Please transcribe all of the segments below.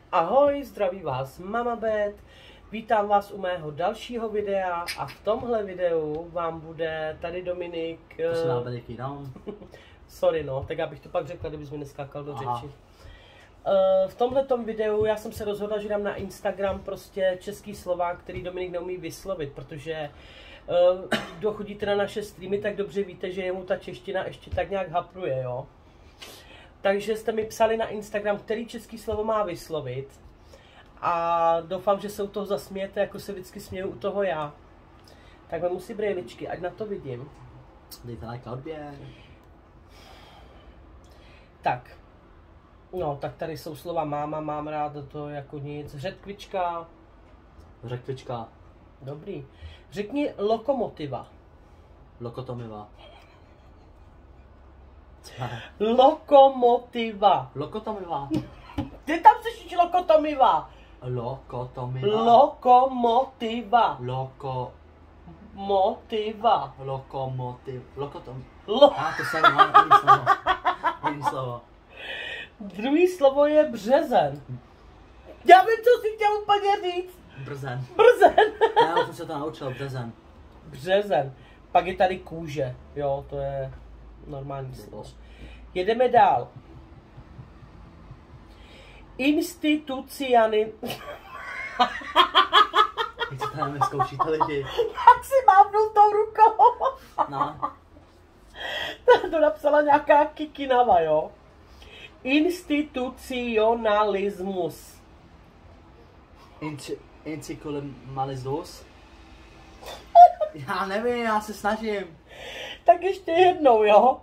Ahoj, zdraví vás Mama Bet, vítám vás u mého dalšího videa a v tomhle videu vám bude tady Dominik... To se dá veliký dám. Sorry no, tak já bych to pak řekla, kdybys mi neskákal do řeči. V tomhletom videu já jsem se rozhodla, že dám na Instagram prostě český slova, který Dominik neumí vyslovit, protože kdo chodíte na naše streamy, tak dobře víte, že jemu ta čeština ještě tak nějak hapruje, jo. Takže jste mi psali na Instagram, který český slovo má vyslovit. A doufám, že se u toho zasmějete, jako se vždycky směju u toho já. Tak vemu si brýličky, ať na to vidím. Dejte like a odběr. Tak. No, tak tady jsou slova máma, mám rád, to jako nic. Řetkvička. Řekvička. Dobrý. Řekni lokomotiva. Lokotomiva. Lokomotiva. Lokotomiva. Ty tam slyšíš lokotomiva. Lokotomiva. Lokomotiva. Motiva. Lokomotiv. Lokotom. Lo. To jsem mám jiný slovo. Jiný slovo. Druhý slovo je březen. Já vím, co jsi chtěl úplně říct. Brzen. Brzen. Já jsem se to naučil, březen. Březen. Pak je tady kůže. Jo, to je normální slovo. Jedeme dál. Instituciany... Teď se tady zkoušíte lidi. Jak si mávnul tou rukou? No. To napsala nějaká kikinava, jo? Institucionalismus. Incikulimalismus. Já nevím, já se snažím. Tak ještě jednou, jo?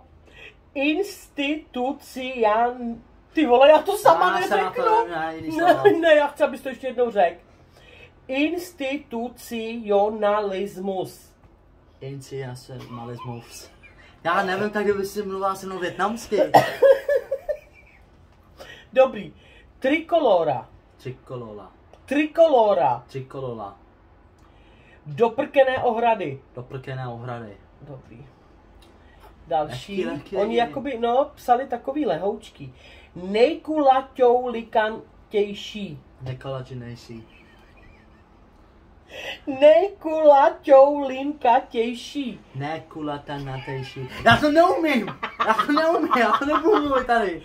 Ty vole, já to sama neřeknu. Ne, já chci, abys to ještě jednou řekl. Institucionalismus. Institucionalismus. Já nevím, tak kdyby si mluvila se mnou větnamsky. Dobrý. Trikolora. Trikolola. Trikolora. Trikolola. Doprkené ohrady. Doprkené ohrady. Dobrý. Další. Lehký. Oni jakoby, no, psali takový lehoučky. Nejkulaťoulikantější. Nekolačinější. Nejkulaťoulinkatější. Nekulatanatejší. Já to neumím! Já to nebudu mluvit tady.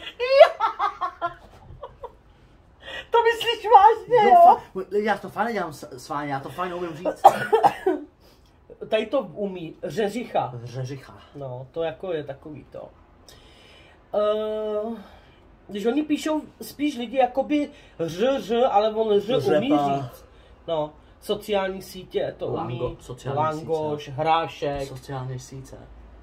To myslíš vážně, jo? Já to fajn nedělám s vámi, já to fajn umím říct. Tady to umí. Řeřicha. Řeřicha. No, to jako je takový to. Když oni píšou spíš lidi jakoby ř, ale on ř umí říct. No, sociální sítě to umí. Langoš, hrášek. Sociální sítě.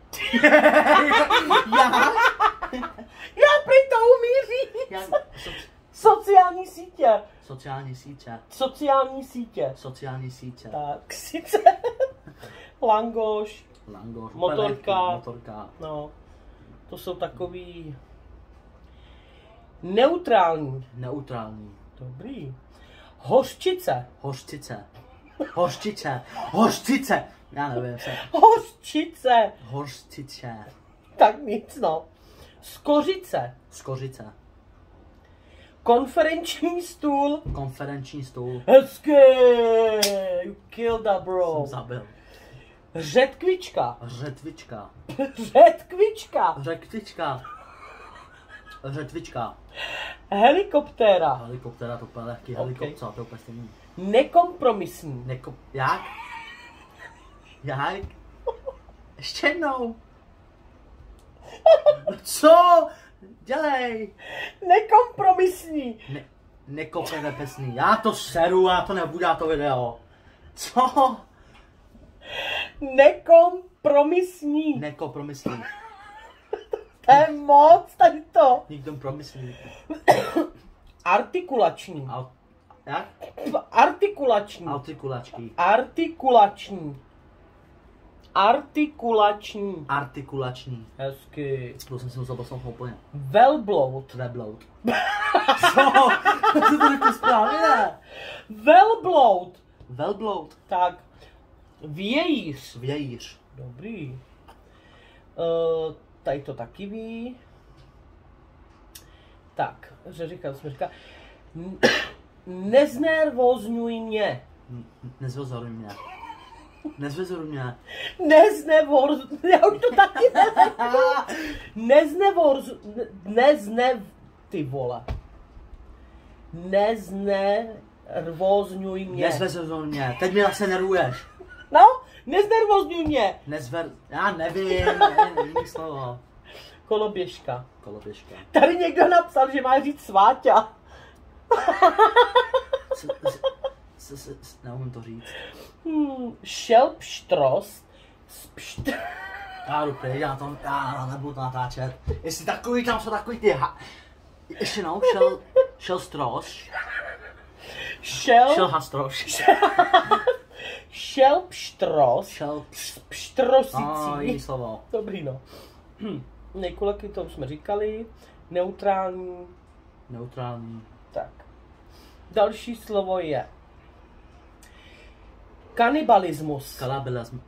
Já prý to umí říct. Sociální sítě. Sociální sítě. Sociální sítě. Sociální sítě. Tak, sice. Langoš. Langoš. Motorka. No, to jsou takový... Neutrální. Neutrální. Dobrý. Hořčice. Hořčice. Hořčice. Hořčice. Já nevím. Hořčice. Hořčice. Tak nic, no. Skořice. Skořice. Konferenční stůl. Konferenční stůl. Hezky. You killed that, bro. Jsem zabil. Řetkvička. Řetvička. Řetkvička. Řekvička. Řetvička. Helikoptéra. Helikoptéra, to úplně lehký. Helikopter, to je úplně stejný. Nekompromisní. Jak? Jak? Ještě jednou. Co? Dělej. Nekompromisní. Nekompromisní. Já to seru, já to nebudu dát to video. Co? Nekompromisní. Nekompromisní. To je moc, tady to. Nikdo promyslí. Artikulační. Jak? Artikulační. Artikulačky. Artikulační. Artikulační. Artikulační. Hezky. To jsem si musel poslouchat úplně. Velbloud. Velbloud. Co? To to řekl správně, ne? Velbloud. Velbloud. Tak. Vějíř. Vějíř. Dobrý. Tady to taky ví. Tak, že říkal, jsme říkal. Neznervozňuj mě. Nezvezoruj mě. Nezvezoruj mě. Já už to taky ty vole. Neznervozňuj mě. Nezvezoruj mě. Teď mě zase nervuješ. No, neznervozňuj mě. Já nevím, jiný slovo. Koloběžka. Koloběžka. Tady někdo napsal, že má říct sváťa. Neumím to říct. Šelpštrost. Já jdu pryč, já nebudu to natáčet. Jestli takový, tam jsou takový ty ještě no, šelstroš. Šelhastroš. Šelpštros. Pštrosicí. Jiný slovo. Dobrý no. Nejkulaky, to už jsme říkali. Neutrální. Neutrální. Tak. Další slovo je kanibalismus. Kalabalismus.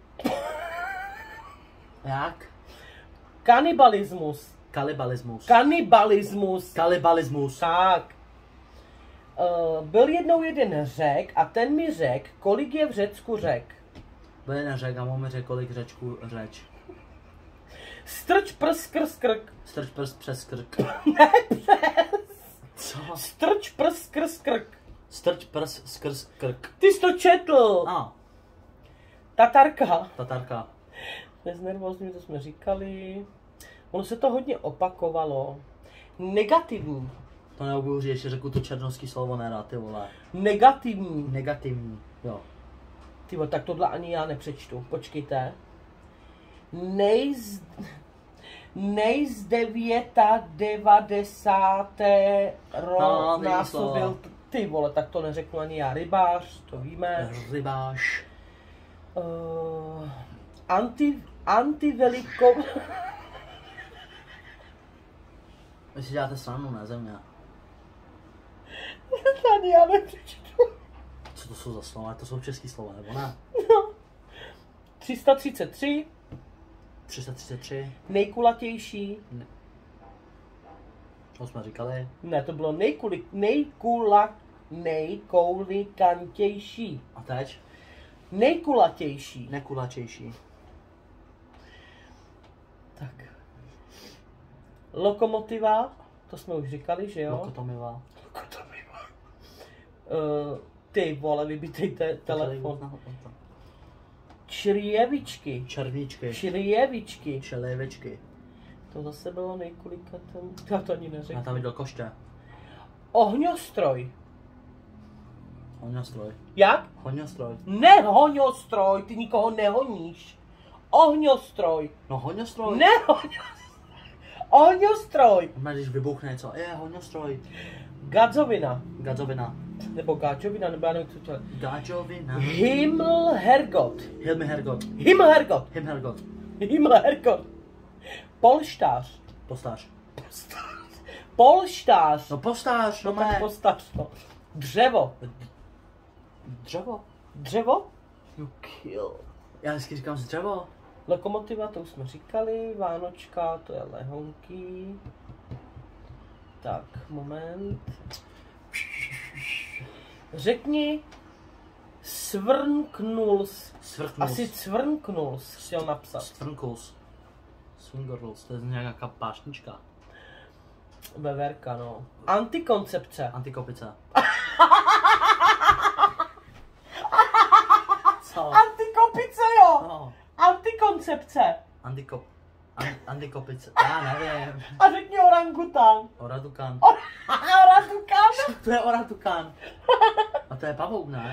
Jak? Kanibalismus. Kalibalismus. Kanibalismus. Kalibalismus. Tak. Byl jednou jeden Řek a ten mi řekl, kolik je v Řecku řek. Byl jeden Řek a on mi řekl, kolik řečku řeč. Strč prst skrz krk. Strč prst přes krk. Ne přes. Co? Strč prst skrz krk. Strč prst skrz krk. Ty jsi to četl. A. Tatarka. Tatarka. Neznervozňuj, to jsme říkali. Ono se to hodně opakovalo. Negativní. To neubuří, ještě řeknu to černovský slovo nerad, ty vole. Negativní. Negativní, jo. Ty vole, tak tohle ani já nepřečtu. Počkejte. Násobil. Ty vole, tak to neřeknu ani já. Rybář, to víme. Rybář. Antiveliko... Vy si děláte stranu, ne země. Ani já nepřečtu. Co to jsou za slova? To jsou český slova, nebo ne? No. 333. 333. Nejkulatější. Ne. To jsme říkali. Ne, to bylo nejkoulikantější. A teď? Nejkulatější. Nekulačejší. Tak. Lokomotiva, to jsme už říkali, že jo? Lokotomiva. Ty vole, vybitejte telefon. Črjevičky. Červíčky. Črjevičky. Čelevičky. To zase bylo nejkulikatem. Já to ani neřeknu. Já tam viděl koště. Ohňostroj. Hoňostroj. Jak? Hoňostroj. Ne hoňostroj, ty nikoho nehoníš. Ohňostroj. No hoňostroj. Ne ohňostroj. Když vybuchne něco. Hoňostroj. Gadzovina. Gadzovina. Nebo gáčovina, nebo já nevím, co to je. Gáčovina. Himmelhergot. Himmelhergot. Himmelhergot. Himmelhergot. Himmelhergot. Polštář. Postář. Polštář. No postář, no tak mé. postář, no. Dřevo. Dřevo? Dřevo? You kill. Já vždycky říkám z dřevo. Lokomotiva, to už jsme říkali. Vánočka, to je lehonky. Tak, moment. Řekni svrnknuls. Svrknuls. Asi cvrnknuls chtěl napsat. Svrnknuls. Swingerls, to je nějaká pášnička. Beverka, no. Antikoncepce. Antikopice. Co? Antikopice, jo! No. Antikoncepce. Antikopice. Já nevím. A řekni orangutan. Oratukan. Orangutan? To je oratukan. A to je pavouk, ne?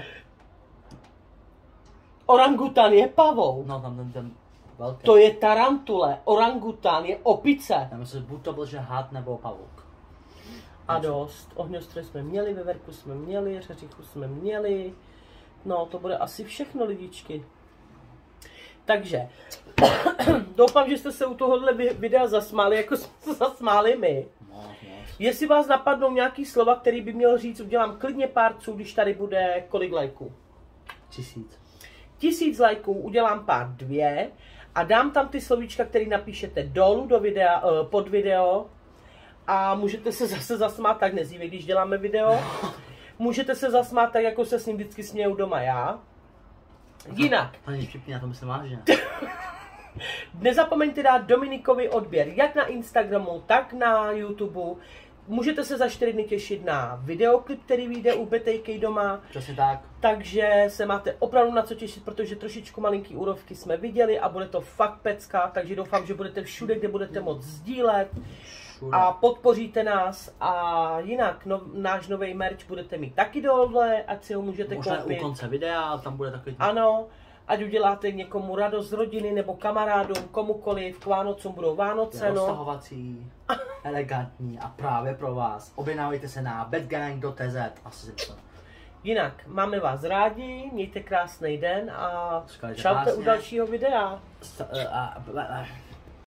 Orangutan je pavouk. No tam ten velký. To je tarantule. Orangutan je opice. Já myslím, buď to byl, že had nebo pavouk. A dost. Ohňostroj jsme měli, veverku jsme měli, řeřichu jsme měli. No, to bude asi všechno, lidičky. Takže, doufám, že jste se u tohohle videa zasmáli, jako jsme se zasmáli my. No. Jestli vás napadnou nějaký slova, který by měl říct, udělám klidně párců, když tady bude kolik lajků. 1000. 1000 lajků, udělám pár 2 a dám tam ty slovíčka, které napíšete dolů do videa, pod video A můžete se zase zasmát tak nezdívej, když děláme video. Můžete se zasmát tak, jako se s ním vždycky směju doma já. Jinak. To není vtipný, já to myslím vážně. Nezapomeňte dát Dominikovi odběr, jak na Instagramu, tak na YouTube. Můžete se za 4 dny těšit na videoklip, který vyjde u BTK doma. Přesně tak. Takže se máte opravdu na co těšit, protože trošičku malinký úrovky jsme viděli a bude to fakt pecka, takže doufám, že budete všude, kde budete moct sdílet a podpoříte nás. A jinak náš nový merch budete mít taky dole, ať si ho můžete koupit. Možná u konce videa, tam bude takový... Ano, ať uděláte někomu radost z rodiny nebo kamarádům, komukoliv, k Vánocům budou Vánoce, roztahovací, elegantní a právě pro vás. Objednávejte se na bedgang.cz. Asi si myslím. Jinak, máme vás rádi, mějte krásný den a Skalice čaute krásně. u dalšího videa.